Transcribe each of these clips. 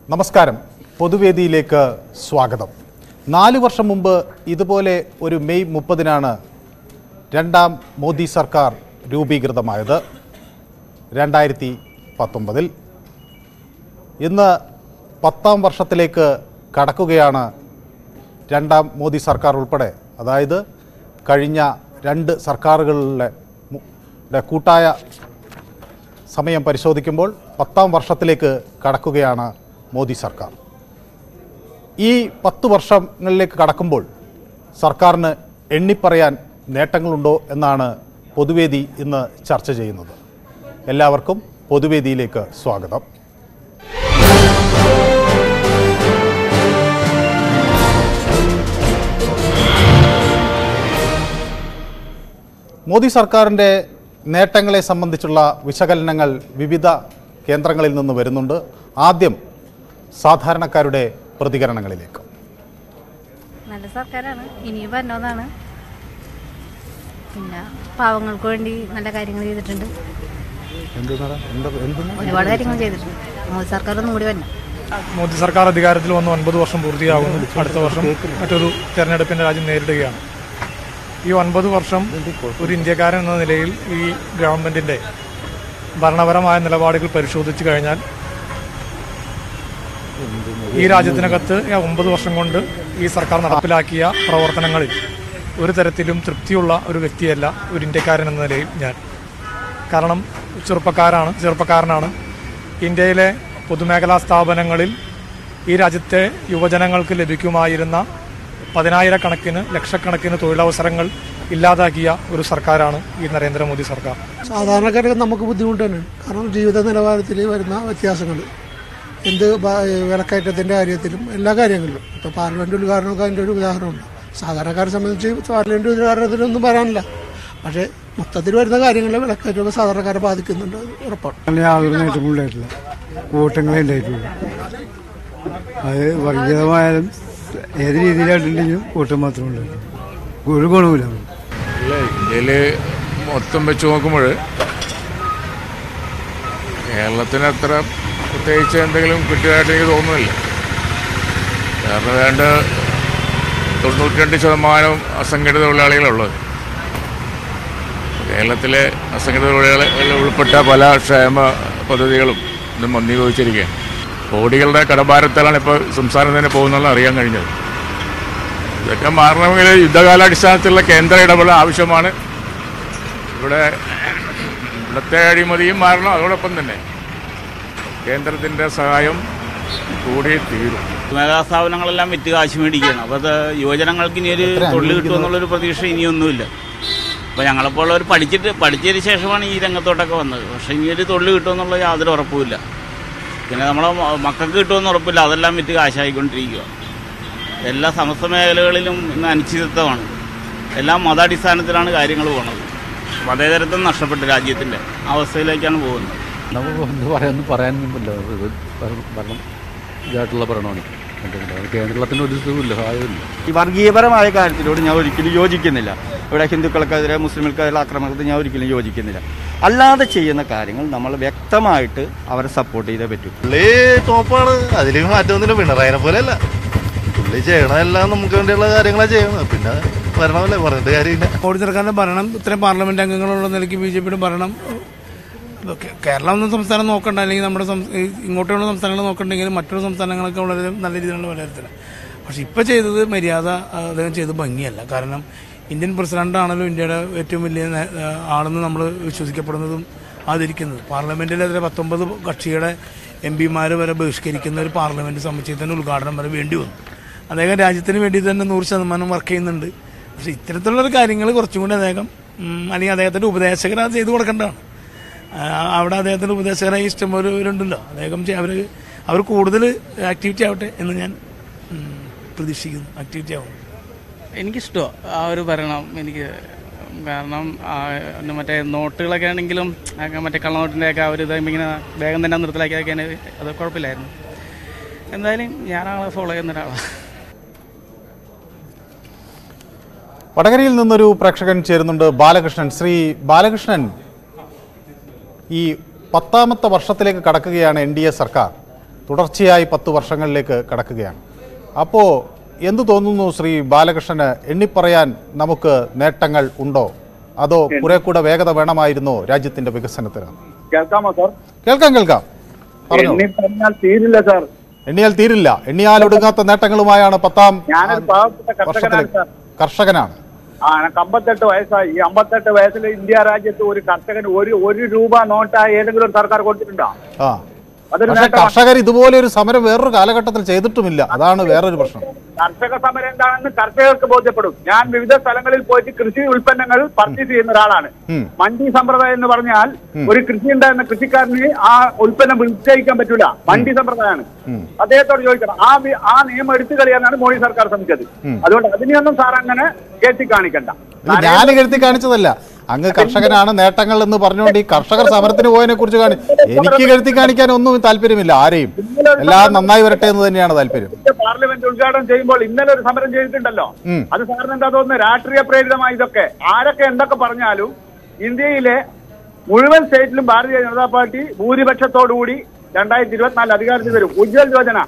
നമസ്കാരം. പൊതുവേദിയിലേക്ക് സ്വാഗതം. 4 വർഷം മുമ്പ് ഇതുപോലെ ഒരു മെയ് 30-നാണ് രണ്ടാം മോദി സർക്കാർ രൂപീകൃതമായത് 2019-ൽ. ഇന്ന് 10ാം വർഷത്തിലേക്ക് കടക്കുകയാണ് രണ്ടാം മോദി സർക്കാർ ഉൾപ്പെടെ. അതായത് കഴിഞ്ഞ 2 സർക്കാരുകളുടെ കൂട്ടായ സമയം പരിശോധിക്കുമ്പോൾ 10ാം വർഷത്തിലേക്ക് കടക്കുകയാണ് മോദി സർക്കാർ. ഈ 10 വർഷങ്ങളിലേക്ക് കടക്കുമ്പോൾ സർക്കാരിന് എണ്ണിപ്പറയാൻ നേട്ടങ്ങളുണ്ടോ എന്നാണ് പൊതുവേദി ഇന്ന് ചർച്ച ചെയ്യുന്നത്. എല്ലാവർക്കും പൊതുവേദിയിലേക്ക് സ്വാഗതം. മോദി സർക്കാരിൻ്റെ നേട്ടങ്ങളെ സംബന്ധിച്ചുള്ള വിശകലനങ്ങൾ വിവിധ കേന്ദ്രങ്ങളിൽ നിന്ന് വരുന്നുണ്ട്. ആദ്യം സാധാരണക്കാരുടെ പ്രതികരണങ്ങളിലേക്ക്. നല്ല സർക്കാരാണ്, ഇനിയും വന്നതാണ്. പിന്നെ പാവങ്ങൾക്ക് വേണ്ടി നല്ല കാര്യങ്ങൾ ചെയ്തിട്ടുണ്ട്, ഒരുപാട് കാര്യങ്ങൾ ചെയ്തിട്ടുണ്ട്. മോദി സർക്കാർ ഒന്നും കൂടി വരണം. മോദി സർക്കാർ അധികാരത്തിൽ വന്ന് 9 വർഷം പൂർത്തിയാകുന്നു. അടുത്ത വർഷം മറ്റൊരു തെരഞ്ഞെടുപ്പിൻ്റെ രാജ്യം നേരിടുകയാണ്. ഈ 9 വർഷം ഒരു ഇന്ത്യക്കാരൻ എന്ന നിലയിൽ ഈ ഗവൺമെൻറ്റിൻ്റെ ഭരണപരമായ നിലപാടുകൾ പരിശോധിച്ചു കഴിഞ്ഞാൽ ഈ രാജ്യത്തിനകത്ത് 9 വർഷം കൊണ്ട് ഈ സർക്കാർ നടപ്പിലാക്കിയ പ്രവർത്തനങ്ങളിൽ ഒരു തരത്തിലും തൃപ്തിയുള്ള ഒരു വ്യക്തിയല്ല ഒരു ഇന്ത്യക്കാരൻ എന്ന നിലയിൽ ഞാൻ. കാരണം ചെറുപ്പക്കാരനാണ്. ഇന്ത്യയിലെ പൊതുമേഖലാ സ്ഥാപനങ്ങളിൽ ഈ രാജ്യത്തെ യുവജനങ്ങൾക്ക് ലഭിക്കുമായിരുന്ന 10,000-കണക്കിന് ലക്ഷക്കണക്കിന് തൊഴിലവസരങ്ങൾ ഇല്ലാതാക്കിയ ഒരു സർക്കാരാണ് ഈ നരേന്ദ്രമോദി സർക്കാർ. സാധാരണക്കാർക്ക് നമുക്ക് ബുദ്ധിമുട്ടാണ്. കാരണം ജീവിത നിലവാരത്തിൽ വരുന്ന വ്യത്യാസങ്ങൾ, എന്ത് വിലക്കയറ്റത്തിൻ്റെ കാര്യത്തിലും എല്ലാ കാര്യങ്ങളിലും. ഇപ്പോൾ പാർലമെൻറ്റ് ഉദ്ഘാടനമൊക്കെ അതിൻ്റെ ഒരു ഉദാഹരണമുണ്ട്. സാധാരണക്കാരെ സംബന്ധിച്ച് പാർലമെൻറ്റ് ഉദ്ഘാടനത്തിലൊന്നും പറയാനില്ല. പക്ഷേ മൊത്തത്തിൽ വരുന്ന കാര്യങ്ങളിൽ വിലക്കയറ്റമൊക്കെ സാധാരണക്കാരെ ബാധിക്കുന്നുണ്ട്, ഉറപ്പാണ്. യാതൊരു നേട്ടവും ഉണ്ടായിട്ടില്ല, കൂട്ടങ്ങളെ ഉണ്ടായിട്ടുള്ളൂ. അത് വർഗീയമായാലും ഏത് രീതിയിലായിട്ടുണ്ടെങ്കിലും കൂട്ടം മാത്രമേ ഉണ്ടായിട്ടുള്ളൂ, ഒരു ഗുണമില്ല. ഇന്ത്യയിൽ മൊത്തം വെച്ച് നോക്കുമ്പോൾ കേരളത്തിന് അത്ര പ്രത്യേകിച്ച് എന്തെങ്കിലും കിട്ടിയതായിട്ട് എനിക്ക് തോന്നുന്നില്ല. കാരണം ഏതാണ്ട് 92% അസംഘടിത തൊഴിലാളികളുള്ളത്. കേരളത്തിലെ അസംഘടിത തൊഴിലാളികളിൽ ഉൾപ്പെട്ട പല ക്ഷേമ പദ്ധതികളും ഇന്ന് മന്ദീഭവിച്ചിരിക്കുകയാണ്. കോടികളുടെ കടഭാരത്താലാണ് ഇപ്പോൾ സംസ്ഥാനം തന്നെ പോകുന്നതെന്ന് അറിയാൻ കഴിഞ്ഞത്. ഇതൊക്കെ മാറണമെങ്കിൽ യുദ്ധകാലാടിസ്ഥാനത്തിലുള്ള കേന്ദ്ര ഇടപെടൽ ആവശ്യമാണ്. ഇവിടുത്തെ അഴിമതിയും മാറണം. അതോടൊപ്പം തന്നെ കേന്ദ്രത്തിൻ്റെ സഹായം കൂടി തീരും. മേഖലാ സ്ഥാപനങ്ങളെല്ലാം വിറ്റ് കാശ് മേടിക്കുകയാണ്. അപ്പോൾ അത് യുവജനങ്ങൾക്ക് ഇനിയൊരു തൊഴിൽ കിട്ടുമെന്നുള്ളൊരു പ്രതീക്ഷ ഇനിയൊന്നുമില്ല. അപ്പോൾ ഞങ്ങളെപ്പോലുള്ളവർ പഠിച്ചതിന് ശേഷമാണ് ഈ രംഗത്തോട്ടൊക്കെ വന്നത്. പക്ഷേ ഇനിയൊരു തൊഴിൽ കിട്ടുമെന്നുള്ള യാതൊരു ഉറപ്പുമില്ല. പിന്നെ നമ്മളെ മക്കൾക്ക് കിട്ടുമെന്ന് ഉറപ്പില്ല. അതെല്ലാം വിറ്റ് കാശായിക്കൊണ്ടിരിക്കുക. എല്ലാ സമസ്ത മേഖലകളിലും ഇന്ന് അനിശ്ചിതത്വമാണ്. എല്ലാം മതാടിസ്ഥാനത്തിലാണ് കാര്യങ്ങൾ പോകുന്നത്. മതേതരത്വം നഷ്ടപ്പെട്ട രാജ്യത്തിൻ്റെ അവസ്ഥയിലേക്കാണ് പോകുന്നത്. നമുക്ക് പറയാനൊന്നുമില്ല. ഭരണം ഇതായിട്ടുള്ള ഭരണമാണ് കേരളത്തിന് ഒരു സുഖമില്ല, സഹായമില്ല. ഈ വർഗീയപരമായ കാര്യത്തിലൂടെ ഞാൻ ഒരിക്കലും യോജിക്കുന്നില്ല. ഇവിടെ ഹിന്ദുക്കൾക്കെതിരെ മുസ്ലിംകൾക്കെതിരെ ആക്രമണത്തിൽ ഞാൻ ഒരിക്കലും യോജിക്കുന്നില്ല. അല്ലാതെ ചെയ്യുന്ന കാര്യങ്ങൾ നമ്മൾ വ്യക്തമായിട്ട് അവരെ സപ്പോർട്ട് ചെയ്തേ പറ്റൂ. പുള്ളി ടോപ്പാണ്, അതിൽ മാറ്റമൊന്നുമില്ല. പിണറായിനെ പോലെ അല്ല, പുള്ളി ചെയ്യണമെല്ലാം നമുക്ക് വേണ്ടിയുള്ള കാര്യങ്ങളാണ് ചെയ്യുന്നത്. പിന്നെ ഭരണമല്ലേ, പറഞ്ഞിട്ട് കാര്യമില്ല. മോദി സർക്കാരിൻ്റെ ഭരണം ഇത്രയും പാർലമെൻറ്റ് അംഗങ്ങളുള്ള നിലയ്ക്ക് BJPയുടെ ഭരണം കേരളം എന്ന സംസ്ഥാനം നോക്കണ്ട, അല്ലെങ്കിൽ നമ്മുടെ ഇങ്ങോട്ടുള്ള സംസ്ഥാനങ്ങൾ നോക്കണ്ടെങ്കിൽ മറ്റൊരു സംസ്ഥാനങ്ങളൊക്കെ വളരെ നല്ല രീതിയിലുള്ള വിലയിരുത്തല. പക്ഷെ ഇപ്പോൾ ചെയ്തത് മര്യാദ അദ്ദേഹം ചെയ്ത് ഭംഗിയല്ല. കാരണം ഇന്ത്യൻ പ്രസിഡൻ്റാണല്ലോ ഇന്ത്യയുടെ ഏറ്റവും വലിയ ആളെന്ന് നമ്മൾ വിശ്വസിക്കപ്പെടുന്നതും ആദരിക്കുന്നത്. പാർലമെൻറ്റിലെതിരെ 19 കക്ഷിയുടെ MP-മാർ വരെ ബഹിഷ്കരിക്കുന്ന ഒരു പാർലമെൻറ്റ് സമുച്ചയത്തിൻ്റെ ഉദ്ഘാടനം വരെ വേണ്ടി വന്നു. അദ്ദേഹം രാജ്യത്തിന് വേണ്ടി തന്നെ 100% വർക്ക് ചെയ്യുന്നുണ്ട്. പക്ഷേ ഇത്തരത്തിലുള്ളൊരു കാര്യങ്ങൾ കുറച്ചും കൂടി അദ്ദേഹം അല്ലെങ്കിൽ അദ്ദേഹത്തിൻ്റെ ഉപദേശകർ അത് ചെയ്തു കൊടുക്കേണ്ടതാണ്. അവിടെ അദ്ദേഹത്തിൻ്റെ ഉപദേശകരായി ഇഷ്ടംപോലുണ്ടല്ലോ. അദ്ദേഹം അവർ കൂടുതൽ ആക്ടിവിറ്റി ആവട്ടെ എന്ന് ഞാൻ പ്രതീക്ഷിക്കുന്നു. ആക്ടിവിറ്റി ആവും. എനിക്കിഷ്ടമാണ് ആ ഒരു ഭരണം. എനിക്ക് കാരണം മറ്റേ നോട്ടുകളൊക്കെ ആണെങ്കിലും മറ്റേ കള്ളനോട്ടിൻ്റെയൊക്കെ ആ ഒരു ഇങ്ങനെ വേഗം തന്നെ നിർത്തലാക്കിയൊക്കെ അത് കുഴപ്പമില്ലായിരുന്നു. എന്തായാലും ഞാനാളെ ഫോളോ ചെയ്യുന്ന ഒരാളാണ്. വടകരയിൽ നിന്നൊരു പ്രേക്ഷകൻ ചേരുന്നുണ്ട്, ബാലകൃഷ്ണൻ. ശ്രീ ബാലകൃഷ്ണൻ, ഈ 10ാമത്തെ വർഷത്തിലേക്ക് കടക്കുകയാണ് NDA സർക്കാർ. തുടർച്ചയായി 10 വർഷങ്ങളിലേക്ക് കടക്കുകയാണ്. അപ്പോൾ എന്തു തോന്നുന്നു ശ്രീ ബാലകൃഷ്ണന്? എണ്ണിപ്പറയാൻ നമുക്ക് നേട്ടങ്ങൾ ഉണ്ടോ, അതോ കുറെ കൂടെ വേഗത വേണമായിരുന്നോ രാജ്യത്തിന്റെ വികസനത്തിന്? കേൾക്കാമോ സാർ? കേൾക്കാം. തീരില്ല സാർ, എണ്ണിയാൽ തീരില്ല. എണ്ണിയാൽ ഒടുങ്ങാത്ത നേട്ടങ്ങളുമായാണ് 10ാം വർഷത്തിൽ. കർഷകനാണ്. 58 വയസ്സായി. ഈ 58 വയസ്സിൽ ഇന്ത്യ രാജ്യത്ത് ഒരു കർഷകന് ഒരു രൂപ നോട്ട് ഏതെങ്കിലും സർക്കാർ കൊടുത്തിട്ടുണ്ടോ? പക്ഷേ കർഷകർ ഇതുപോലെ ഒരു സമരം വേറൊരു കാലഘട്ടത്തിൽ ചെയ്തിട്ടുമില്ല. അതാണ് വേറൊരു പ്രശ്നം. കർഷക സമരം എന്താണെന്ന് കർഷകർക്ക് ബോധ്യപ്പെടും. ഞാൻ വിവിധ സ്ഥലങ്ങളിൽ പോയിട്ട് കൃഷി ഉൽപ്പന്നങ്ങൾ പർച്ചേസ് ചെയ്യുന്ന ഒരാളാണ്. മണ്ഡി സമ്പ്രദായം എന്ന് പറഞ്ഞാൽ ഒരു കൃഷി ഉണ്ടായിരുന്ന കൃഷിക്കാരന് ആ ഉൽപ്പന്നം വിറ്റഴിക്കാൻ പറ്റൂല. മണ്ഡി സമ്പ്രദായമാണ്. അദ്ദേഹത്തോട് ചോദിക്കണം. ആ നിയമം എടുത്തു കളിയാനാണ് മോഡി സർക്കാർ ശ്രമിച്ചത്. അതുകൊണ്ട് അതിനെയൊന്നും സാർ അങ്ങനെ കെട്ടി കാണിക്കണ്ട. ഞാൻ കെട്ടി കാണിച്ചതല്ല. അങ്ങ് കർഷകനാണ്, നേട്ടങ്ങൾ എന്ന് പറഞ്ഞുകൊണ്ട് ഈ കർഷകർ സമരത്തിന് പോയതിനെ കുറിച്ച് എനിക്ക് കെട്ടി കാണിക്കാൻ ഒന്നും താല്പര്യമില്ല. ആരെയും എല്ലാം നന്നായി വരട്ടെ എന്ന് തന്നെയാണ് താല്പര്യം. പാർലമെന്റ് ഉദ്ഘാടനം ചെയ്യുമ്പോൾ ഇന്നലെ ഒരു സമരം ചെയ്തിട്ടുണ്ടല്ലോ. അത് സാറിന് എന്താ തോന്നുന്നത്? രാഷ്ട്രീയ പ്രേരിതമായി ഇതൊക്കെ ആരൊക്കെ എന്തൊക്കെ പറഞ്ഞാലും ഇന്ത്യയിലെ മുഴുവൻ സ്റ്റേറ്റിലും ഭാരതീയ ജനതാ പാർട്ടി ഭൂരിപക്ഷത്തോടുകൂടി 2024 അധികാരത്തിൽ വരും. ഉജ്ജ്വൽ യോജന,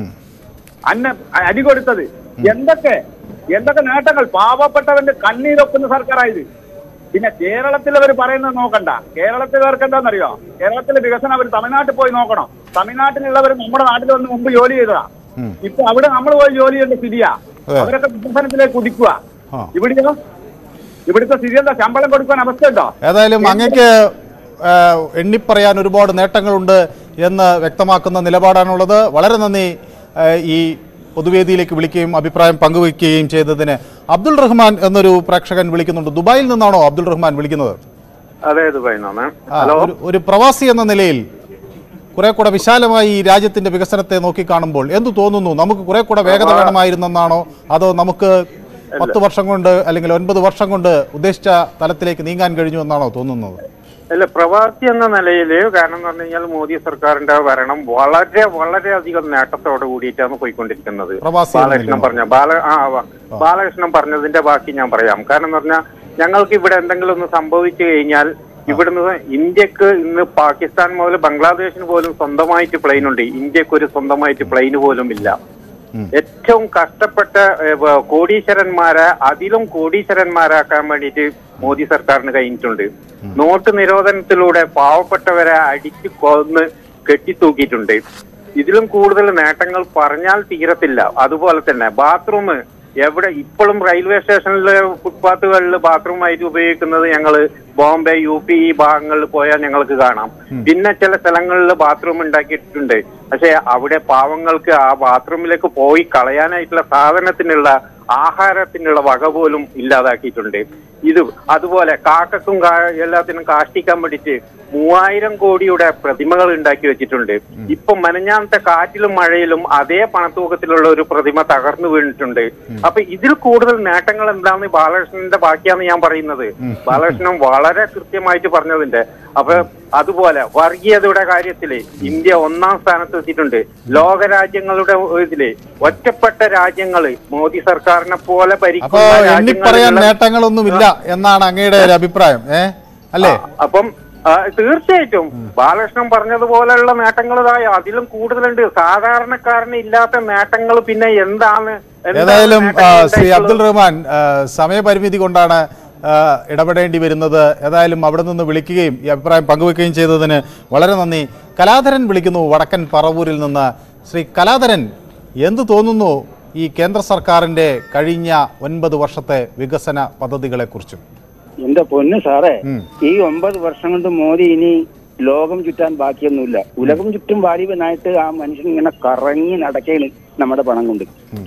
അരി കൊടുത്തത്, എന്തൊക്കെ നേട്ടങ്ങൾ. പാവപ്പെട്ടവന്റെ കണ്ണീരൊക്കുന്ന സർക്കാരായത്. പിന്നെ കേരളത്തിലവർ പറയുന്നത് നോക്കണ്ട. കേരളത്തിലവർക്ക് എന്താണെന്നറിയോ? കേരളത്തിലെ വികസനം അവർ തമിഴ്നാട്ടിൽ പോയി നോക്കണം. തമിഴ്നാട്ടിലുള്ളവർ നമ്മുടെ നാട്ടിൽ വന്ന് മുമ്പ് ജോലി ചെയ്തതാ. ഇപ്പൊ അവിടെ നമ്മൾ പോയി ജോലി ചെയ്യേണ്ട സ്ഥിതിയാ. അവരൊക്കെ വികസനത്തിലേക്ക് കുതിക്കുക. ഇവിടുത്തെ സ്ഥിതി എന്താ? ശമ്പളം കൊടുക്കാൻ അവസ്ഥയുണ്ടോ? ഏതായാലും അങ്ങക്ക് എണ്ണിപ്പറയാൻ ഒരുപാട് നേട്ടങ്ങളുണ്ട് എന്ന് വ്യക്തമാക്കുന്ന നിലപാടാണുള്ളത്. വളരെ നന്ദി ഈ പൊതുവേദിയിലേക്ക് വിളിക്കുകയും അഭിപ്രായം പങ്കുവയ്ക്കുകയും ചെയ്തതിന്. അബ്ദുൾ റഹ്മാൻ എന്നൊരു പ്രേക്ഷകൻ വിളിക്കുന്നുണ്ട്. ദുബായിൽ നിന്നാണോ അബ്ദുൾ റഹ്മാൻ വിളിക്കുന്നത്? അതെ, ദുബായിൽ നിന്നാണ്. ഒരു പ്രവാസി എന്ന നിലയിൽ കുറെ കൂടെ വിശാലമായി ഈ രാജ്യത്തിന്റെ വികസനത്തെ നോക്കിക്കാണുമ്പോൾ എന്തു തോന്നുന്നു? നമുക്ക് കുറെ കൂടെ വേഗത വേണമായിരുന്നെന്നാണോ, അതോ നമുക്ക് 10 വർഷം കൊണ്ട് അല്ലെങ്കിൽ 9 വർഷം കൊണ്ട് ഉദ്ദേശിച്ച തലത്തിലേക്ക് നീങ്ങാൻ കഴിഞ്ഞു എന്നാണോ തോന്നുന്നത്? അല്ല, പ്രവാസി എന്ന നിലയിൽ കാരണം എന്ന് പറഞ്ഞു കഴിഞ്ഞാൽ മോദി സർക്കാരിന്റെ ഭരണം വളരെയധികം നേട്ടത്തോട് കൂടിയിട്ടാണ് പോയിക്കൊണ്ടിരിക്കുന്നത്. ബാലകൃഷ്ണൻ പറഞ്ഞതിന്റെ ബാക്കി ഞാൻ പറയാം. കാരണം എന്ന് പറഞ്ഞാൽ ഞങ്ങൾക്ക് ഇവിടെ എന്തെങ്കിലും ഒന്ന് സംഭവിച്ചു കഴിഞ്ഞാൽ ഇവിടുന്ന് ഇന്ത്യക്ക് ഇന്ന് പാകിസ്ഥാൻ മുതൽ ബംഗ്ലാദേശിന് പോലും സ്വന്തമായിട്ട് പ്ലെയിൻ ഉണ്ട്. ഇന്ത്യക്ക് ഒരു സ്വന്തമായിട്ട് പ്ലെയിന് പോലും ഇല്ല. ഏറ്റവും കഷ്ടപ്പെട്ട അതിലും കോടീശ്വരന്മാരാക്കാൻ വേണ്ടിയിട്ട് മോദി സർക്കാരിന് കഴിഞ്ഞിട്ടുണ്ട്. നോട്ട് നിരോധനത്തിലൂടെ പാവപ്പെട്ടവരെ അടിച്ചു കൊന്ന് കെട്ടിത്തൂക്കിയിട്ടുണ്ട്. ഇതിലും കൂടുതൽ നേട്ടങ്ങൾ പറഞ്ഞാൽ തീരത്തില്ല. അതുപോലെ തന്നെ ബാത്റൂം എവിടെ ഇപ്പോഴും റെയിൽവേ സ്റ്റേഷനിലെ ഫുട്പാത്തുകളിൽ ബാത്റൂമായിട്ട് ഉപയോഗിക്കുന്നത് ഞങ്ങള് ബോംബെ, UP ഈ ഭാഗങ്ങളിൽ പോയാൽ ഞങ്ങൾക്ക് കാണാം. പിന്നെ ചില സ്ഥലങ്ങളിൽ ബാത്റൂം ഉണ്ടാക്കിയിട്ടുണ്ട്. പക്ഷെ അവിടെ പാവങ്ങൾക്ക് ആ ബാത്റൂമിലേക്ക് പോയി കളയാനായിട്ടുള്ള സാധനത്തിനുള്ള ആഹാരത്തിനുള്ള വക പോലും ഇല്ലാതാക്കിയിട്ടുണ്ട്. അതുപോലെ കാക്കക്കും എല്ലാത്തിനും കാഷ്ടിക്കാൻ വേണ്ടിയിട്ട് 3000 കോടിയുടെ പ്രതിമകൾ ഉണ്ടാക്കി വെച്ചിട്ടുണ്ട്. ഇപ്പൊ മെനഞ്ഞാന്നത്തെ കാറ്റിലും മഴയിലും അതേ പണത്തൂക്കത്തിലുള്ള ഒരു പ്രതിമ തകർന്നു വീണിട്ടുണ്ട്. അപ്പൊ ഇതിൽ കൂടുതൽ നേട്ടങ്ങൾ എന്താണെന്ന് ബാലകൃഷ്ണന്റെ ബാക്കിയാന്ന് ഞാൻ പറയുന്നത്. ബാലകൃഷ്ണൻ വളരെ കൃത്യമായിട്ട് പറഞ്ഞതിന്റെ. അപ്പൊ അതുപോലെ വർഗീയതയുടെ കാര്യത്തില് ഇന്ത്യ 1ാം സ്ഥാനത്ത് എത്തിയിട്ടുണ്ട്. ലോകരാജ്യങ്ങളുടെ ഇതില് ഒറ്റപ്പെട്ട രാജ്യങ്ങള് മോദി സർക്കാരിനെ പോലെ ഭരിക്കുന്ന നേട്ടങ്ങളൊന്നുമില്ല എന്നാണ് അങ്ങയുടെ ഒരു അഭിപ്രായം അല്ലേ? അപ്പം തീർച്ചയായിട്ടും ബാലകൃഷ്ണൻ പറഞ്ഞതുപോലെയുള്ള നേട്ടങ്ങൾ അതിലും കൂടുതലുണ്ട്. സാധാരണക്കാരന് ഇല്ലാത്ത നേട്ടങ്ങൾ പിന്നെ എന്താണ്? ഏതായാലും ശ്രീ അബ്ദുൾ റഹ്മാൻ, സമയപരിമിതി കൊണ്ടാണ് ഇടപെടേണ്ടി വരുന്നത്. ഏതായാലും അവിടെ നിന്ന് വിളിക്കുകയും ഈ അഭിപ്രായം പങ്കുവെക്കുകയും ചെയ്തതിന് വളരെ നന്ദി. കലാധരൻ വിളിക്കുന്നു വടക്കൻ പറവൂരിൽ നിന്ന്. ശ്രീ കലാധരൻ, എന്തു തോന്നുന്നു ഈ കേന്ദ്ര സർക്കാരിന്റെ കഴിഞ്ഞ 9 വർഷത്തെ വികസന പദ്ധതികളെ കുറിച്ചും? എന്റെ പൊന്ന് സാറേ, ഈ 9 വർഷം കൊണ്ട് മോദി ഇനി ലോകം ചുറ്റാൻ ബാക്കിയൊന്നുമില്ല. ഉലകം ചുറ്റും വാലിബനായിട്ട് ആ മനുഷ്യൻ ഇങ്ങനെ കറങ്ങി നടക്കേണ് നമ്മുടെ പണം കൊണ്ട്.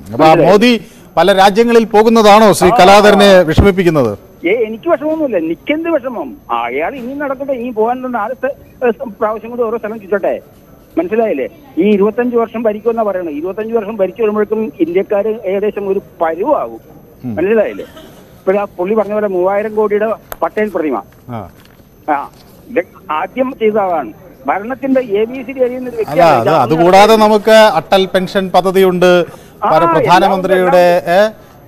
മോദി പല രാജ്യങ്ങളിൽ പോകുന്നതാണോ ശ്രീ കലാധരനെ വിഷമിപ്പിക്കുന്നത്? എനിക്ക് വിഷമമൊന്നുമില്ല. എനിക്കെന്ത് വിഷമം? അയാൾ ഇനി നടക്കട്ടെ. ഇനി പോകാൻ തന്നെ ആദ്യത്തെ പ്രാവശ്യം കൊണ്ട് ഓരോ സ്ഥലം ചുറ്റട്ടെ. മനസ്സിലായില്ലേ? ഈ 25 വർഷം ഭരിക്കുമെന്നാ പറയണത്. 25 വർഷം ഭരിച്ചു വരുമ്പോഴേക്കും ഇന്ത്യക്കാര് ഏകദേശം ഒരു പരുവാകും. മനസ്സിലായില്ലേ? ഇപ്പോഴാ പുള്ളി പറഞ്ഞ പോലെ 3000 കോടിയുടെ പട്ടേൽ പ്രതിമ ആദ്യം ചെയ്തതാണ്. ഭരണത്തിന്റെ ABCD അതുകൂടാതെ നമുക്ക് അടൽ പെൻഷൻ പദ്ധതിയുണ്ട്. പ്രധാനമന്ത്രിയുടെ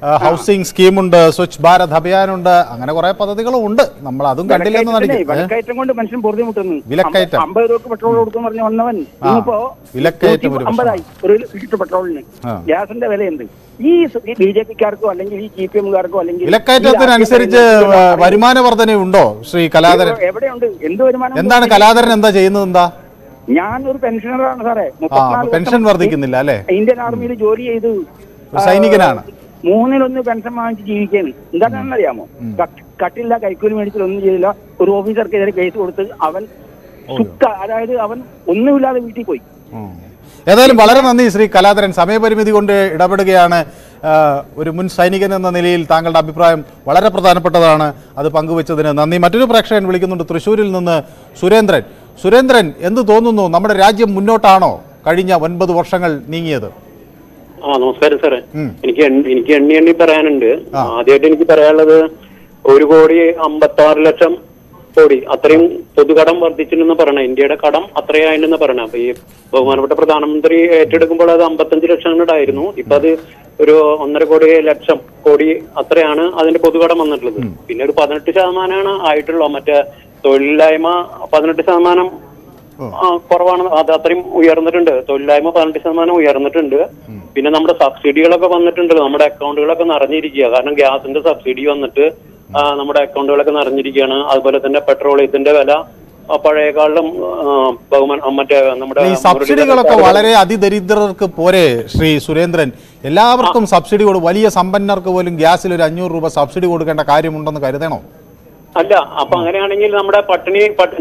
ഹൗസിംഗ് സ്കീമുണ്ട്, സ്വച്ഛ് ഭാരത് അഭിയാനുണ്ട്, അങ്ങനെ കുറെ പദ്ധതികളും ഉണ്ട്. നമ്മൾ അതും കണ്ടില്ലെന്ന് നടിക്കും. വിലക്കയറ്റം കൊണ്ട് മനുഷ്യൻ പൊറുതി മുട്ടുന്നു. വിലക്കയറ്റം 50 രൂപ പെട്രോൾ കൊടുക്കും പറഞ്ഞ വന്നവൻ ഇന്നിപ്പോ വിലക്കയറ്റം 50 ഒരു ലിറ്റർ പെട്രോളിന്. ഗ്യാസിന്റെ വിലയുണ്ട്. ഈ BJP-ക്കാർക്കോ അല്ലെങ്കിൽ ഈ CPM-കാർക്കോ അല്ലെങ്കിൽ വിലക്കയറ്റത്തിനനുസരിച്ച് വരുമാന വർധനയുണ്ടോ ശ്രീ കലാധരൻ? എവിടെയുണ്ട്? എന്ത് വരുമാനം? എന്താണ് കലാധരൻ എന്താ ചെയ്യുന്നത്? എന്താ? ഞാൻ ഒരു പെൻഷനറാണ് സാറേ. പെൻഷൻ വർദ്ധിക്കുന്നില്ല അല്ലേ? ഇന്ത്യൻ ആർമിയിൽ ജോലി ചെയ്ത് സൈനികനാണ്. 3-1 പെൻഷൻ വാങ്ങിച്ച് ജീവിക്കാണ്. എന്താണെന്ന് അറിയാമോ? കട്ടില്ല, കൈക്കൂലി മേടിച്ചിട്ട് ഒന്നും ചെയ്തില്ല. ഒരു ഓഫീസർക്കെതിരെ കേസ് കൊടുത്ത് അവൻ അതായത് അവൻ ഒന്നുമില്ലാതെ വീട്ടിൽ പോയി. ഏതായാലും വളരെ നന്ദി ശ്രീ കലാധരൻ. സമയപരിമിതി കൊണ്ട് ഇടപെടുകയാണ്. ഒരു മുൻ സൈനികൻ എന്ന നിലയിൽ താങ്കളുടെ അഭിപ്രായം വളരെ പ്രധാനപ്പെട്ടതാണ്. അത് പങ്കുവച്ചതിന് നന്ദി. മറ്റൊരു പ്രേക്ഷകൻ വിളിക്കുന്നുണ്ട് തൃശ്ശൂരിൽ നിന്ന്, സുരേന്ദ്രൻ. സുരേന്ദ്രൻ, എന്ത് തോന്നുന്നു? നമ്മുടെ രാജ്യം മുന്നോട്ടാണോ കഴിഞ്ഞ 9 വർഷങ്ങൾ നീങ്ങിയത്? നമസ്കാരം സാറേ. എനിക്ക് എണ്ണി പറയാനുണ്ട്. ആദ്യമായിട്ട് എനിക്ക് പറയാനുള്ളത് 1,56,00,000 കോടി അത്രയും പൊതുകടം വർദ്ധിച്ചിട്ടുണ്ടെന്ന് പറയണം. ഇന്ത്യയുടെ കടം അത്രയായിട്ടെന്ന് പറയണം. അപ്പൊ ഈ ബഹുമാനപ്പെട്ട പ്രധാനമന്ത്രി ഏറ്റെടുക്കുമ്പോൾ അത് 55 ലക്ഷങ്ങളുണ്ടായിരുന്നു. ഇപ്പൊ അത് ഒരു 1.5 കോടി അത്രയാണ് അതിന്റെ പൊതുകടം വന്നിട്ടുള്ളത്. പിന്നെ ഒരു 18% ആയിട്ടുള്ളൂ. മറ്റേ തൊഴിലില്ലായ്മ 18% കുറവാണ്. അത് അത്രയും ഉയർന്നിട്ടുണ്ട്. തൊഴിലില്ലായ്മ 18% ഉയർന്നിട്ടുണ്ട്. പിന്നെ നമ്മുടെ സബ്സിഡികളൊക്കെ വന്നിട്ടുണ്ടല്ലോ. നമ്മുടെ അക്കൗണ്ടുകളൊക്കെ നിറഞ്ഞിരിക്കുക. കാരണം ഗ്യാസിന്റെ സബ്സിഡി വന്നിട്ട് നമ്മുടെ അക്കൗണ്ടുകളൊക്കെ നിറഞ്ഞിരിക്കുകയാണ്. അതുപോലെ തന്നെ പെട്രോളിയത്തിന്റെ വില പഴയകാലം മറ്റേ നമ്മുടെ സബ്സിഡികളൊക്കെ വളരെ അതിദരിദ്രർക്ക് പോരെ ശ്രീ സുരേന്ദ്രൻ? എല്ലാവർക്കും സബ്സിഡി കൊടുക്കും. വലിയ സമ്പന്നർക്ക് പോലും ഗ്യാസിൽ ഒരു 500 രൂപ സബ്സിഡി കൊടുക്കേണ്ട കാര്യമുണ്ടെന്ന് കരുതണോ? അല്ല, അപ്പൊ അങ്ങനെയാണെങ്കിൽ നമ്മുടെ പട്ടിണി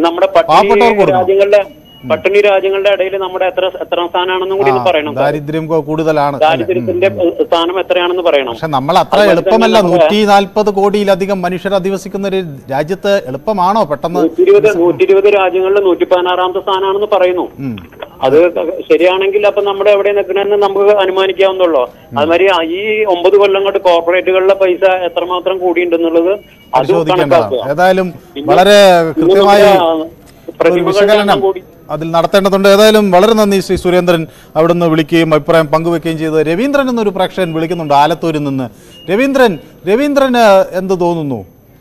രാജ്യങ്ങളുടെ ഇടയിൽ നമ്മുടെ എത്ര സ്ഥാനമാണെന്നും കൂടി പറയണം. ദാരിദ്ര്യം കൂടുതലാണ്. ദാരിദ്ര്യത്തിന്റെ സ്ഥാനം എത്രയാണെന്ന് പറയണം. പക്ഷെ നമ്മൾ അത്ര എളുപ്പമല്ല. 140 കോടിയിലധികം മനുഷ്യർ അധിവസിക്കുന്ന ഒരു രാജ്യത്ത് എളുപ്പമാണോ പെട്ടെന്ന്? 120 രാജ്യങ്ങളിൽ 116ാമത്തെ സ്ഥാനമാണെന്ന് പറയുന്നു. അത് ശരിയാണെങ്കിൽ അപ്പൊ നമ്മുടെ എവിടെ നിൽക്കണമെന്ന് നമുക്ക് അനുമാനിക്കാവുന്നുള്ളൂ. അതുമാതിരി ഈ 9 കൊല്ലം കൊണ്ട് കോർപ്പറേറ്റുകളിലെ പൈസ എത്രമാത്രം കൂടിയിട്ടുണ്ടെന്നുള്ളത് അത് കണക്കാക്കുക. ഏതായാലും വളരെ കൃത്യമായി വിശകലനം അതിൽ നടത്തേണ്ടതുണ്ട്. ഏതായാലും വളരെ നന്ദി ശ്രീ സുരേന്ദ്രൻ അവിടുന്ന് വിളിക്കുകയും അഭിപ്രായം പങ്കുവെക്കുകയും ചെയ്ത്. രവീന്ദ്രൻ എന്നൊരു പ്രേക്ഷകൻ വിളിക്കുന്നുണ്ട് ആലത്തൂരിൽ നിന്ന്. രവീന്ദ്രന് എന്ത് തോന്നുന്നു?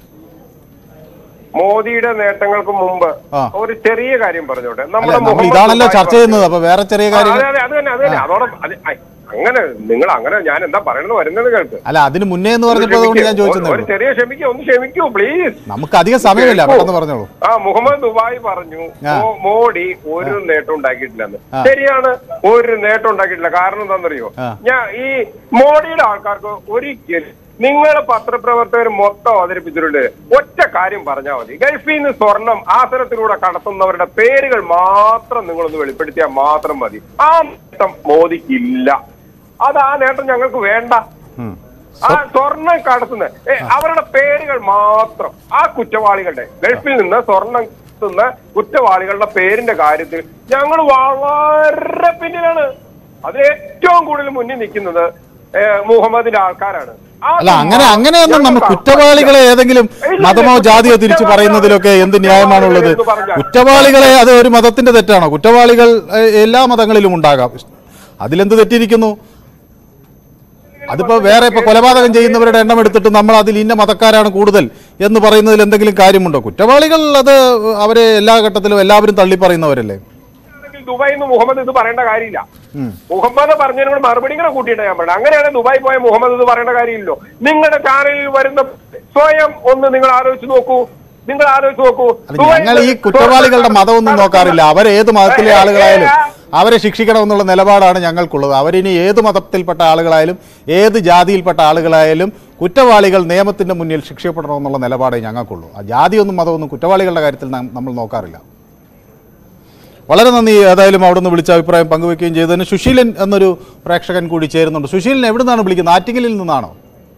മോദിയുടെ നേട്ടങ്ങൾക്ക് മുമ്പ് ഒരു ചെറിയ കാര്യം പറഞ്ഞോട്ടെ. നമ്മൾ ഇതാണല്ലോ ചർച്ച ചെയ്യുന്നത്. അപ്പൊ വേറെ ചെറിയ കാര്യം അങ്ങനെ നിങ്ങൾ അങ്ങനെ ഞാൻ എന്താ പറയണെന്ന് വരുന്നത് കേൾക്ക്. അല്ല, അതിന് മുന്നേ എന്ന് പറഞ്ഞപ്പോൾ ഞാൻ ചോദിച്ചത് ഒരു ചെറിയ ക്ഷമിക്കൂ പ്ലീസ്. നമുക്ക് അധികം സമയമില്ല, പെട്ടെന്ന് പറഞ്ഞോളൂ. മുഹമ്മദ് ദുബായ് പറഞ്ഞു മോഡി ഒരു നേട്ടം ഉണ്ടാക്കിയിട്ടില്ലെന്ന്. ശരിയാണ്, ഒരു നേട്ടം ഉണ്ടാക്കിയിട്ടില്ല. കാരണം എന്താണെന്നറിയോ? ഈ മോഡിയുടെ ആൾക്കാർക്ക് ഒരിക്കലും നിങ്ങളെ പത്രപ്രവർത്തകർ മൊത്തം അവതരിപ്പിച്ചിട്ടുണ്ട്. ഒറ്റ കാര്യം പറഞ്ഞാൽ മതി. ഗൾഫിൽ നിന്ന് സ്വർണം ആസനത്തിലൂടെ കടത്തുന്നവരുടെ പേരുകൾ മാത്രം നിങ്ങളൊന്ന് വെളിപ്പെടുത്തിയാൽ മാത്രം മതി. ആ നേട്ടം മോദിക്കില്ല. ആ നേട്ടം ഞങ്ങൾക്ക് വേണ്ട. ആ സ്വർണം കടത്തുന്ന അവരുടെ പേരുകൾ മാത്രം, ആ കുറ്റവാളികളുടെ ഗൾഫിൽ നിന്ന് സ്വർണം കടത്തുന്ന കുറ്റവാളികളുടെ പേരിന്റെ കാര്യത്തിൽ ഞങ്ങൾ വളരെ പിന്നിലാണ്. അത് ഏറ്റവും കൂടുതൽ മുന്നിൽ നിൽക്കുന്നത് മുഹമ്മദിന്റെ ആൾക്കാരാണ്. അല്ല, അങ്ങനെയൊന്നും നമ്മൾ കുറ്റവാളികളെ ഏതെങ്കിലും മതമോ ജാതിയോ തിരിച്ചു പറയുന്നതിലൊക്കെ എന്ത് ന്യായമാണുള്ളത്? കുറ്റവാളികളെ അത് ഒരു മതത്തിന്റെ തെറ്റാണോ? കുറ്റവാളികൾ എല്ലാ മതങ്ങളിലും ഉണ്ടാകാം. അതിലെന്ത് തെറ്റിയിരിക്കുന്നു? അതിപ്പോ വേറെ ഇപ്പൊ കൊലപാതകം ചെയ്യുന്നവരുടെ എണ്ണം എടുത്തിട്ട് നമ്മൾ അതിൽ ഇന്ന മതക്കാരാണ് കൂടുതൽ എന്ന് പറയുന്നതിൽ എന്തെങ്കിലും കാര്യമുണ്ടോ? കുറ്റവാളികൾ അത് അവരെ എല്ലാ ഘട്ടത്തിലും എല്ലാവരും തള്ളി പറയുന്നവരല്ലേ. ദുബായിൽ നിന്ന് മുഹമ്മദ് ഇത് പറയേണ്ട കാര്യമില്ല. മുഹമ്മദ് പറഞ്ഞതിനോട് മറുപടി ഇങ്ങനെ കൂട്ടിയിട്ട് ഞാൻ പറയാം. അങ്ങനെയാണ് ദുബായ് പോയ മുഹമ്മദ് ഇത് പറയേണ്ട കാര്യമില്ലല്ലോ. നിങ്ങളുടെ ചാനലിൽ വരുന്ന സ്വയം ഒന്ന് നിങ്ങൾ ആലോചിച്ച് നോക്കൂ. ഞങ്ങൾ ഈ കുറ്റവാളികളുടെ മതമൊന്നും നോക്കാറില്ല. അവരേത് മതത്തിലെ ആളുകളായാലും അവരെ ശിക്ഷിക്കണമെന്നുള്ള നിലപാടാണ് ഞങ്ങൾക്കുള്ളത്. അവരിനി ഏത് മതത്തിൽപ്പെട്ട ആളുകളായാലും ഏത് ജാതിയിൽപ്പെട്ട ആളുകളായാലും കുറ്റവാളികൾ നിയമത്തിന്റെ മുന്നിൽ ശിക്ഷിക്കപ്പെടണമെന്നുള്ള നിലപാടേ ഞങ്ങൾക്കുള്ളൂ. ആ ജാതിയൊന്നും മതമൊന്നും കുറ്റവാളികളുടെ കാര്യത്തിൽ നമ്മൾ നോക്കാറില്ല. വളരെ നന്ദി. ഏതായാലും അവിടെ നിന്ന് വിളിച്ച അഭിപ്രായം പങ്കുവെക്കുകയും ചെയ്തതിന്. സുശീലൻ എന്നൊരു പ്രേക്ഷകൻ കൂടി ചേരുന്നുണ്ട്. സുശീലൻ എവിടെ നിന്നാണ് വിളിക്കുന്നത്? ആറ്റിങ്ങലിൽ നിന്നാണോ?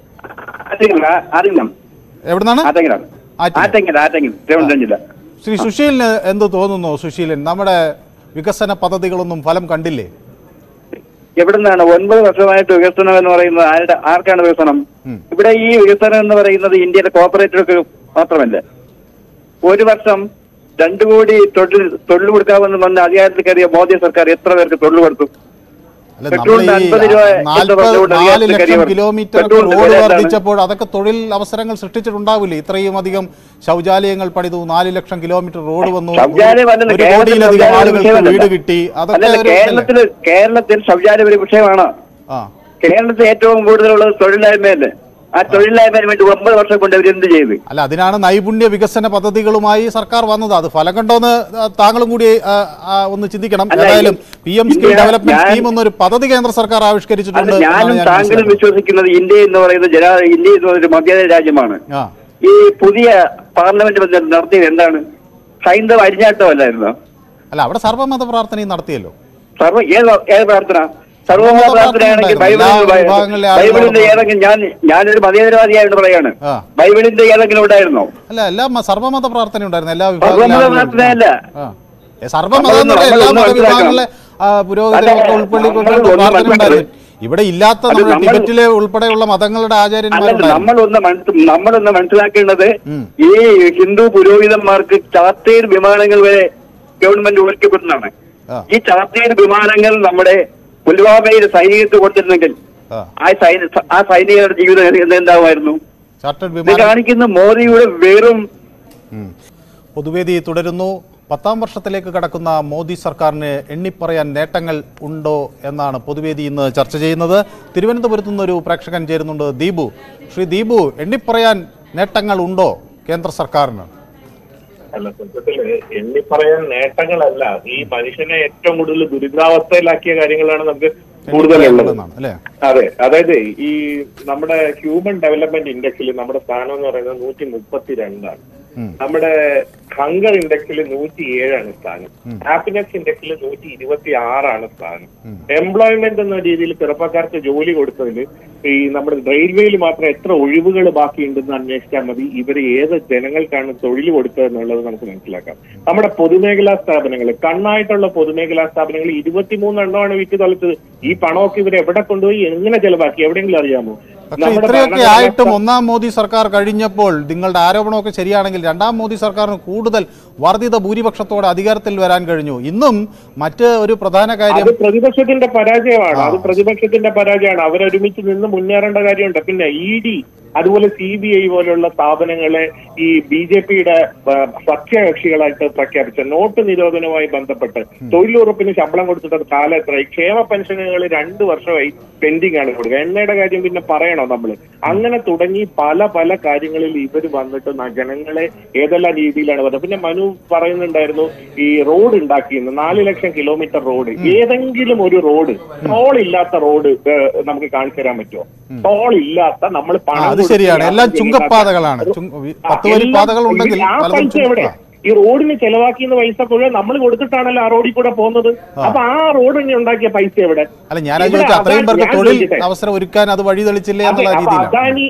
എവിടുന്നാണ്? ശ്രീ സുശീലിന് എന്ത് തോന്നുന്നു? സുശീലൻ, നമ്മുടെ വികസന പദ്ധതികളൊന്നും ഫലം കണ്ടില്ലേ? എവിടുന്നാണ് 9 വർഷമായിട്ട് വികസനം എന്ന് പറയുന്നത്? ആർക്കാണ് വികസനം? ഇവിടെ ഈ വികസനം എന്ന് പറയുന്നത് ഇന്ത്യയിലെ കോർപ്പറേറ്റുകൾക്ക് മാത്രമല്ല. ഒരു വർഷം 2 കോടി തൊഴിൽ കൊടുക്കാമെന്ന് പറഞ്ഞ അധികാരത്തിൽ കയറിയ മോദി സർക്കാർ എത്ര പേർക്ക് തൊഴിൽ കൊടുത്തു? പെട്രോളിന് 50 രൂപ എന്ന് പറഞ്ഞുകൊണ്ട് 4 ലക്ഷം കിലോമീറ്റർ റോഡ് വർദ്ധിച്ചപ്പോൾ അതൊക്കെ തൊഴിൽ അവസരങ്ങൾ സൃഷ്ടിച്ചിട്ടുണ്ടാവില്ലേ? ഇത്രയും അധികം ശൗചാലയങ്ങൾ പണിതു, 4 ലക്ഷം കിലോമീറ്റർ റോഡ് വന്നു, 1 കോടിയിലധികം ആളുകൾക്ക് വീട് കിട്ടി. അതൊക്കെ കേരളത്തിൽ ശൗചാലയം ഒരു വിഷയമാണ്. കേരളത്തിൽ ഏറ്റവും കൂടുതലുള്ളത് തൊഴിലില്ലായ്മയല്ലേ? ആ തൊഴിലില്ലായ്മയ്ക്ക് വേണ്ടി 9 വർഷം കൊണ്ട് അവരെന്ത് ചെയ്ത്? അല്ല, അതിനാണ് നൈപുണ്യ വികസന പദ്ധതികളുമായി സർക്കാർ വന്നത്. അത് ഫലം കണ്ടോന്ന് താങ്കളും കൂടി ഒന്ന് ചിന്തിക്കണം. ഏതായാലും PM സ്കിൽ ഡെവലപ്മെന്റ് സ്കീം എന്നൊരു പദ്ധതി കേന്ദ്ര സർക്കാർ ആവിഷ്കരിച്ചിട്ടുണ്ട്. ഞാനും താങ്കളും വിശ്വസിക്കുന്നത് ഇന്ത്യ എന്ന് പറയുന്നത് ഇന്ത്യ എന്ന് പറയുന്ന മധ്യേന്ത്യ രാജ്യമാണ്. ഈ പുതിയ പാർലമെന്റ് നടത്തിയത് എന്താണ്? ഹൈന്ദവ അരിഞ്ഞാട്ടമല്ലായിരുന്നോ? അല്ല, അവിടെ സർവ്വമത പ്രാർത്ഥനയും നടത്തിയല്ലോ. ഏത് പ്രാർത്ഥന? സർവമത പ്രാർത്ഥനയാണെങ്കിൽ ബൈബിളിന്റെ ഏതെങ്കിലും ഞാനൊരു മതേതരവാദിയായിട്ട് പറയാണ്, ബൈബിളിന്റെ ഏതെങ്കിലും ഉണ്ടായിരുന്നോ? അല്ല, എല്ലാം സർവമത പ്രാർത്ഥന ഉണ്ടായിരുന്നു. എല്ലാ സർവമത പ്രാർത്ഥനയല്ല, സർവമതങ്ങളിലെ പുരോഹിതരൊക്കെ ഉൾപ്പെടുത്തിക്കൊണ്ട് പ്രാർത്ഥന ഉണ്ടായിരുന്നു. ഇവിടെ ഇല്ലാത്ത നമ്മുടെ ടിബറ്റിലെ ഉൾപ്പെടെയുള്ള മതങ്ങളുടെ ആചാര്യന്മാരുണ്ടായിരുന്നു. നമ്മളൊന്ന് മനസ്സിലാക്കേണ്ടത്, ഈ ഹിന്ദു പുരോഹിതന്മാർക്ക് ചാർട്ടേഡ് വിമാനങ്ങൾ വരെ ഗവൺമെന്റ് ഒരുക്കപ്പെടുന്നതാണ്. ഈ ചാർട്ടേഡ് വിമാനങ്ങൾ നമ്മുടെ പുൽവാമയിൽ സൈനികർക്ക് കൊടുത്തിരുന്നെങ്കിൽ ആ സൈനികരുടെ ജീവിതം എന്താകുമായിരുന്നു? കാണിക്കുന്ന മോദിയുടെ വെറും. പൊതുവേദി തുടരുന്നു. 10ാം വർഷത്തിലേക്ക് കടക്കുന്ന മോദി സർക്കാരിന് എണ്ണിപ്പറയാൻ നേട്ടങ്ങൾ ഉണ്ടോ എന്നാണ് പൊതുവേദി ഇന്ന് ചർച്ച ചെയ്യുന്നത്. തിരുവനന്തപുരത്തു നിന്നൊരു പ്രേക്ഷകൻ ചേരുന്നുണ്ട്, ദീപു. ശ്രീ ദീപു, എണ്ണിപ്പറയാൻ നേട്ടങ്ങൾ ഉണ്ടോ കേന്ദ്ര സർക്കാരിന്? അല്ല, സത്യത്തില് എണ്ണിപ്പറയാൻ നേട്ടങ്ങളല്ല, ഈ മനുഷ്യനെ ഏറ്റവും കൂടുതൽ ദുരിതാവസ്ഥയിലാക്കിയ കാര്യങ്ങളാണ് നമുക്ക് കൂടുതലുള്ളത്. അതെ, അതായത് ഈ നമ്മുടെ ഹ്യൂമൻ ഡെവലപ്മെന്റ് ഇൻഡെക്സിൽ നമ്മുടെ സ്ഥാനം എന്ന് പറയുന്നത് 132ആണ്. നമ്മുടെ ഹങ്കർ ഇൻഡെക്സിൽ 107ആണ് സ്ഥാനം. ഹാപ്പിനെസ് ഇൻഡെക്സിൽ 126ആണ് സ്ഥാനം. എംപ്ലോയ്മെന്റ് എന്ന രീതിയിൽ ചെറുപ്പക്കാർക്ക് ജോലി കൊടുത്തതിൽ ഈ നമ്മുടെ റെയിൽവേയിൽ മാത്രം എത്ര ഒഴിവുകൾ ബാക്കിയുണ്ടെന്ന് അന്വേഷിച്ചാൽ മതി. ഇവർ ഏത് ജനങ്ങൾക്കാണ് തൊഴിൽ കൊടുത്തതെന്നുള്ളത് നമുക്ക് മനസ്സിലാക്കാം. നമ്മുടെ പൊതുമേഖലാ സ്ഥാപനങ്ങൾ, കണ്ണായിട്ടുള്ള പൊതുമേഖലാ സ്ഥാപനങ്ങൾ 23 എണ്ണമാണ് വിറ്റ് തൊലച്ചത്. ഈ പണമൊക്കെ ഇവർ എവിടെ കൊണ്ടുപോയി എങ്ങനെ ചെലവാക്കി എവിടെയെങ്കിലും അറിയാമോ? പക്ഷേ ഇത്രയൊക്കെ ആയിട്ടും 1ാം മോദി സർക്കാർ കഴിഞ്ഞപ്പോൾ നിങ്ങളുടെ ആരോപണമൊക്കെ ശരിയാണെങ്കിൽ 2ാം മോദി സർക്കാരിന് കൂടുതൽ വർദ്ധിത ഭൂരിപക്ഷത്തോടെ അധികാരത്തിൽ വരാൻ കഴിഞ്ഞു. ഇന്നും മറ്റ് ഒരു പ്രധാന കാര്യം പ്രതിപക്ഷത്തിന്റെ പരാജയമാണ്. അത് പ്രതിപക്ഷത്തിന്റെ പരാജയമാണ്. അവരൊരുമിച്ച് നിന്ന് മുന്നേറേണ്ട കാര്യമുണ്ട്. പിന്നെ ED അതുപോലെ CBI പോലുള്ള സ്ഥാപനങ്ങളെ ഈ BJPയുടെ സഖ്യകക്ഷികളായിട്ട് പ്രഖ്യാപിച്ച നോട്ട് നിരോധനവുമായി ബന്ധപ്പെട്ട് തൊഴിലുറപ്പിന് ശമ്പളം കൊടുത്തിട്ട് കാലം എത്രയായി? ക്ഷേമ പെൻഷനുകൾ 2 വർഷമായി പെൻഡിംഗ് ആണ് കൊടുക്കുക. എണ്ണയുടെ കാര്യം പിന്നെ പറയണോ നമ്മള്? അങ്ങനെ തുടങ്ങി പല പല കാര്യങ്ങളിൽ ഇവർ വന്നിട്ട് ജനങ്ങളെ ഏതെല്ലാം രീതിയിലാണ് പറയുന്നത്. പിന്നെ മനു പറയുന്നുണ്ടായിരുന്നു ഈ റോഡ് ഉണ്ടാക്കിയെന്ന്, 4 ലക്ഷം കിലോമീറ്റർ റോഡ്. ഏതെങ്കിലും ഒരു റോഡ്, ടോൾ ഇല്ലാത്ത റോഡ് നമുക്ക് കാണിച്ചു തരാൻ പറ്റുമോ? ടോൾ ഇല്ലാത്ത നമ്മൾ പണം ശരിയാണ്, എല്ലാം ചുങ്കപ്പാതകളാണ്. 10 വരി പാതകൾ ഉണ്ടെങ്കിൽ ഈ റോഡിന് ചെലവാക്കിയെന്ന പൈസ മുഴുവൻ നമ്മൾ കൊടുത്തിട്ടാണല്ലോ ആ റോഡിൽ കൂടെ പോകുന്നത്. അപ്പൊ ആ റോഡിന് ഉണ്ടാക്കിയ പൈസ എവിടെ? അല്ല, ഞാൻ അത്രയും പേർക്ക് തൊഴിൽ അവസരം ഒരുക്കാൻ അത് വഴി തെളിച്ചില്ലേ എന്നുള്ള രീതിയിൽ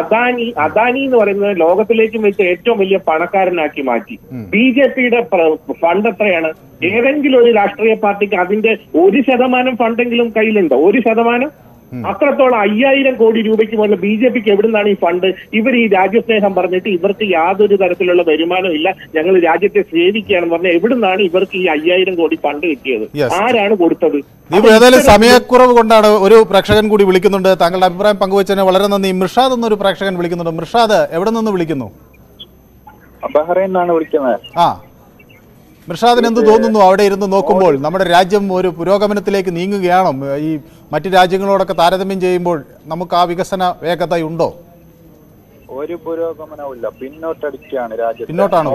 അദാനി എന്ന് പറയുന്നത് ലോകത്തിലേക്കും വെച്ച് ഏറ്റവും വലിയ പണക്കാരനാക്കി മാറ്റി. BJPയുടെ ഫണ്ട് എത്രയാണ്? ഏതെങ്കിലും ഒരു രാഷ്ട്രീയ പാർട്ടിക്ക് അതിന്റെ 1% ഫണ്ടെങ്കിലും കയ്യിലുണ്ടോ? 1%? അത്രത്തോളം 5000 കോടി രൂപയ്ക്ക് മുകളിൽ BJPക്ക് എവിടുന്നാണ് ഈ ഫണ്ട്? ഇവർ ഈ രാജ്യസ്നേഹം പറഞ്ഞിട്ട് ഇവർക്ക് യാതൊരു തരത്തിലുള്ള വരുമാനവും ഇല്ല, ഞങ്ങൾ രാജ്യത്തെ സേവിക്കുകയാണെന്ന് പറഞ്ഞാൽ എവിടുന്നാണ് ഇവർക്ക് ഈ 5000 കോടി ഫണ്ട് കിട്ടിയത്? ആരാണ് കൊടുത്തത്? ഏതായാലും സമയക്കുറവ് കൊണ്ടാണ് ഒരു പ്രേക്ഷകൻ കൂടി വിളിക്കുന്നുണ്ട്. താങ്കളുടെ അഭിപ്രായം പങ്കുവച്ചതിന് വളരെ നന്ദി. മിർഷാദ് എന്നൊരു പ്രേക്ഷകൻ വിളിക്കുന്നുണ്ട്. മിർഷാദ്, എവിടെ നിന്ന് വിളിക്കുന്നു? ബഹ്റൈനിലാണ് വിളിക്കുന്നത്. മിർഷാദിന് എന്ത് തോന്നുന്നു അവിടെ ഇരുന്ന് നോക്കുമ്പോൾ? നമ്മുടെ രാജ്യം ഒരു പുരോഗമനത്തിലേക്ക് നീങ്ങുകയാണോ? ഈ മറ്റു രാജ്യങ്ങളോടൊക്കെ താരതമ്യം ചെയ്യുമ്പോൾ നമുക്ക് ആ വികസന വേഗത ഉണ്ടോ? ഒരു പുരോഗമനവും ഇല്ല, പിന്നോട്ടടിക്കുകയാണ് രാജ്യം. പിന്നോട്ടാണ്.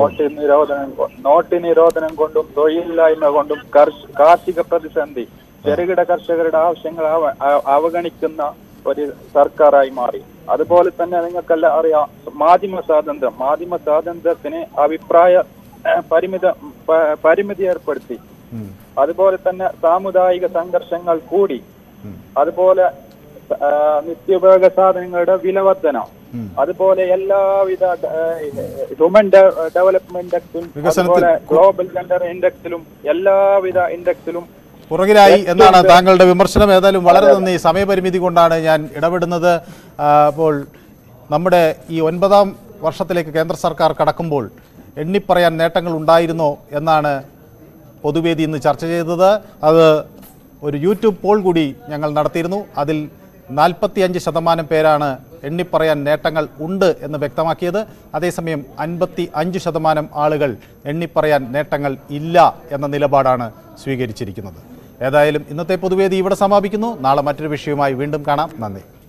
നോട്ട് നിരോധനം കൊണ്ടും തൊഴിലില്ലായ്മ കൊണ്ടും കാർഷിക പ്രതിസന്ധി, ചെറുകിട കർഷകരുടെ ആവശ്യങ്ങൾ അവഗണിക്കുന്ന ഒരു സർക്കാരായി മാറി. അതുപോലെ തന്നെ നിങ്ങൾക്കെല്ലാം അറിയാം, മാധ്യമ സ്വാതന്ത്ര്യത്തിന് അഭിപ്രായ പരിമിതി ഏർപ്പെടുത്തി. അതുപോലെ തന്നെ സാമുദായിക സംഘർഷങ്ങൾ കൂടി. അതുപോലെ നിത്യോപയോഗ സാധനങ്ങളുടെ വില വർധന, അതുപോലെ എല്ലാവിധ ഹ്യൂമൻ ഡെവലപ്മെന്റ് ഇൻഡെക്സിലും അതുപോലെ ഗ്ലോബൽ ജെൻഡർ ഇൻഡെക്സിലും എല്ലാവിധ ഇൻഡെക്സിലും പുറകിലായി എന്നാണ് താങ്കളുടെ വിമർശനം. ഏതായാലും വളരെ നന്ദി. സമയപരിമിതി കൊണ്ടാണ് ഞാൻ ഇടപെടുന്നത്. അപ്പോൾ നമ്മുടെ ഈ 9ാം വർഷത്തിലേക്ക് കേന്ദ്ര സർക്കാർ കടക്കുമ്പോൾ എണ്ണിപ്പറയാൻ നേട്ടങ്ങൾ ഉണ്ടായിരുന്നോ എന്നാണ് പൊതുവേദി ഇന്ന് ചർച്ച ചെയ്തത്. അത് ഒരു യൂട്യൂബ് പോൾ കൂടി ഞങ്ങൾ നടത്തിയിരുന്നു. അതിൽ 45% പേരാണ് എണ്ണിപ്പറയാൻ നേട്ടങ്ങൾ ഉണ്ട് എന്ന് വ്യക്തമാക്കിയത്. അതേസമയം 55% ആളുകൾ എണ്ണിപ്പറയാൻ നേട്ടങ്ങൾ ഇല്ല എന്ന നിലപാടാണ് സ്വീകരിച്ചിരിക്കുന്നത്. ഏതായാലും ഇന്നത്തെ പൊതുവേദി ഇവിടെ സമാപിക്കുന്നു. നാളെ മറ്റൊരു വിഷയവുമായി വീണ്ടും കാണാം. നന്ദി.